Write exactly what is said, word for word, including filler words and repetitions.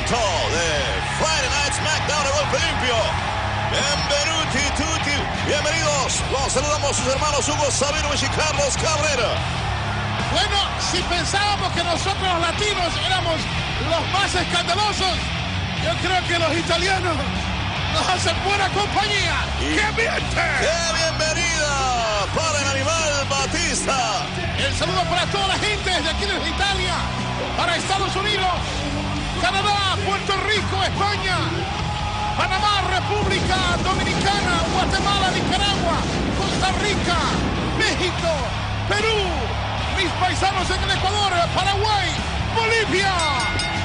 momento de Friday Night SmackDown de golpe limpio. Benvenuti tutti, bienvenidos. Los saludamos sus hermanos Hugo Sabinovich y Carlos Cabrera. Bueno, si pensábamos que nosotros los latinos éramos los más escandalosos, yo creo que los italianos nos hacen buena compañía. Y ¡Qué ambiente! ¡Qué bienvenida para el animal Batista! El saludo para toda la gente desde aquí desde Italia, para Estados Unidos, Canadá, Puerto Rico, España, Panamá, República Dominicana, Guatemala, Nicaragua, Costa Rica, México, Perú, mis paisanos en el Ecuador, Paraguay, Bolivia.